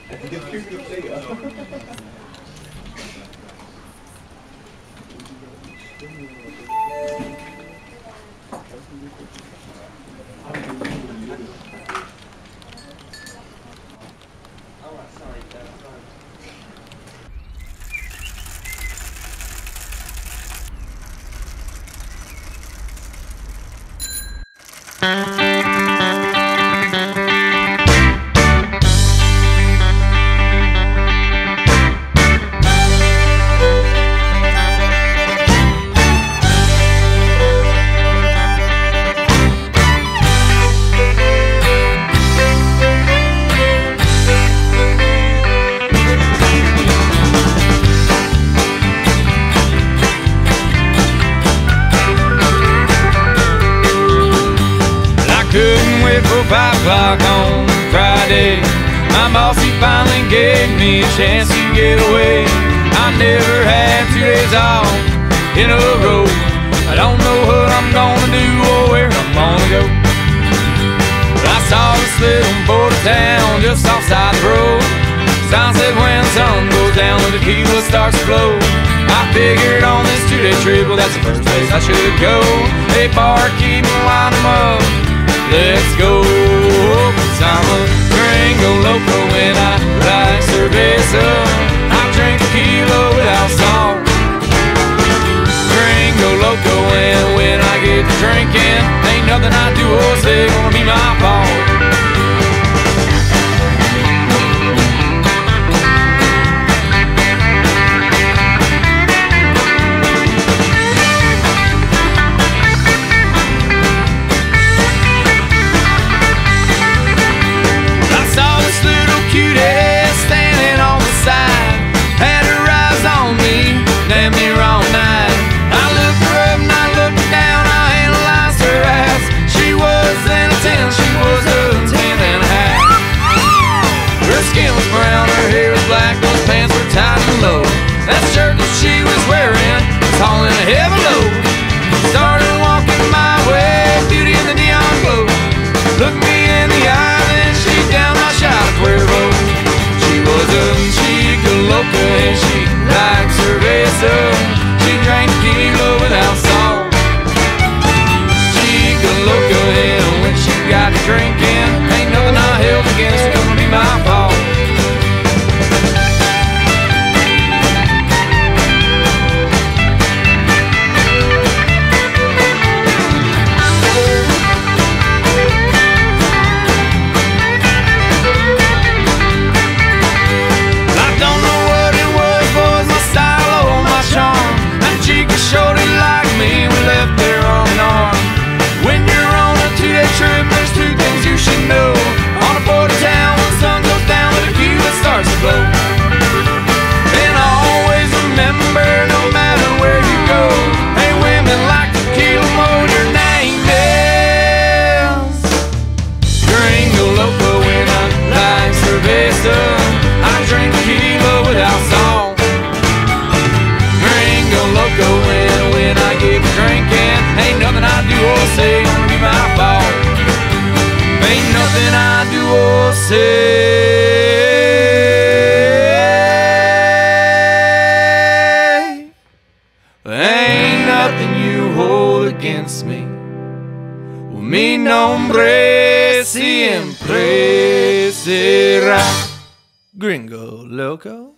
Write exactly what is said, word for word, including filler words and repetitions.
Five o'clock on Friday, my boss, he finally gave me a chance to get away. I never had two days off in a row. I don't know what I'm gonna do or where I'm gonna go. But I saw this little border town just offside the road. Sign said when the sun goes down, the tequila starts to flow. I figured on this two-day trip, well, that's the first place I should go. Hey, barkeep, line 'em up. Let's go, 'cause I'm a Gringo Loco and I like cerveza. I drink tequila without salt. Gringo Loco and when I get to drinking, ain't nothing I do or say gonna be my fault. That shirt that she was wearing was hauling a heavy load. Started walking my way, beauty in the neon glow. Looked me in the eye, then she down my shot of Cuervo. She was a Chica Loca and she liked cerveza. She drank tequila without salt. Chica Loca, and when she got to drinking, ain't nothing I held against gonna be my fault. Ain't nothing you hold against me. Mi nombre siempre será Gringo Loco.